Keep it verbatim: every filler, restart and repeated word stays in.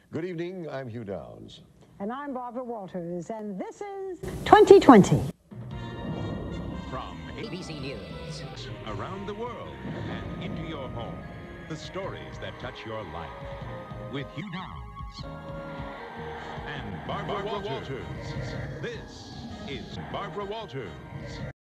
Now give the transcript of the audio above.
Good evening, I'm Hugh Downs. And I'm Barbara Walters, and this is twenty twenty. From A B C News, around the world and into your home, the stories that touch your life. With Hugh Downs and Barbara, Barbara Walters. Walters. This is Barbara Walters.